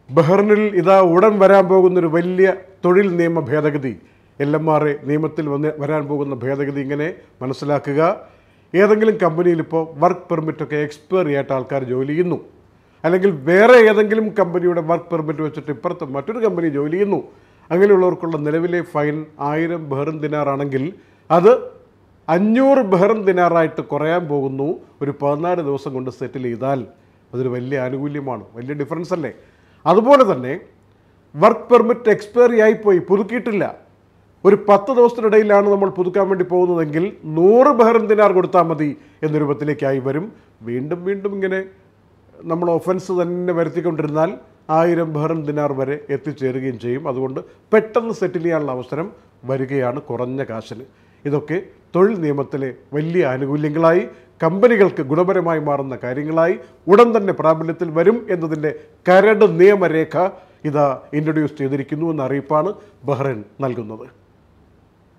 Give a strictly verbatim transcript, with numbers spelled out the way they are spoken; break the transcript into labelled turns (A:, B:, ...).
A: ബഹ്റിനിൽ ഇതാ ഉടൻ വരാൻ പോകുന്നൊരു വലിയ തൊഴിൽ നിയമ ഭേദഗതി, എൽ എം ആർ എ നിയമത്തിൽ വന്ന് വരാൻ പോകുന്ന ഭേദഗതി ഇങ്ങനെ മനസ്സിലാക്കുക. ഏതെങ്കിലും കമ്പനിയിൽ ഇപ്പോൾ വർക്ക് പെർമിറ്റൊക്കെ എക്സ്പയറി ആയിട്ട് ആൾക്കാർ ജോലി ചെയ്യുന്നു, അല്ലെങ്കിൽ വേറെ ഏതെങ്കിലും കമ്പനിയുടെ വർക്ക് പെർമിറ്റ് വെച്ചിട്ട് ഇപ്പുറത്ത് മറ്റൊരു കമ്പനി ജോലി ചെയ്യുന്നു. അങ്ങനെയുള്ളവർക്കുള്ള നിലവിലെ ഫൈൻ ആയിരം ബഹ്റിൻ ദിനാറാണെങ്കിൽ അത് അഞ്ഞൂറ് ബഹ്റിൻ ദിനാറായിട്ട് കുറയാൻ പോകുന്നു. ഒരു പതിനാല് ദിവസം കൊണ്ട് സെറ്റിൽ ചെയ്താൽ അതൊരു വലിയ ആനുകൂല്യമാണ്, വലിയ ഡിഫറൻസ് അല്ലേ? അതുപോലെ തന്നെ വർക്ക് പെർമിറ്റ് എക്സ്പയറി ആയിപ്പോയി, പുതുക്കിയിട്ടില്ല, ഒരു പത്ത് ദിവസത്തിനിടയിലാണ് നമ്മൾ പുതുക്കാൻ വേണ്ടി പോകുന്നതെങ്കിൽ നൂറ് ബഹ്റിൻ ദിനാർ കൊടുത്താൽ മതി എന്ന രൂപത്തിലേക്കായി വരും. വീണ്ടും വീണ്ടും ഇങ്ങനെ നമ്മൾ ഒഫൻസ് തന്നെ വരുത്തിക്കൊണ്ടിരുന്നാൽ ആയിരം ബഹ്റിൻ ദിനാർ വരെ എത്തിച്ചേരുകയും ചെയ്യും. അതുകൊണ്ട് പെട്ടെന്ന് സെറ്റിൽ ചെയ്യാനുള്ള അവസരം വരികയാണ് കുറഞ്ഞ കാശിന്. ഇതൊക്കെ തൊഴിൽ നിയമത്തിലെ വലിയ ആനുകൂല്യങ്ങളായി, കമ്പനികൾക്ക് ഗുണപരമായി മാറുന്ന കാര്യങ്ങളായി ഉടൻ തന്നെ പ്രാബല്യത്തിൽ വരും എന്നതിൻ്റെ കരട് നിയമരേഖ ഇതാ ഇൻട്രൊഡ്യൂസ് ചെയ്തിരിക്കുന്നു എന്ന അറിയിപ്പാണ് ബഹ്റൈൻ നൽകുന്നത്.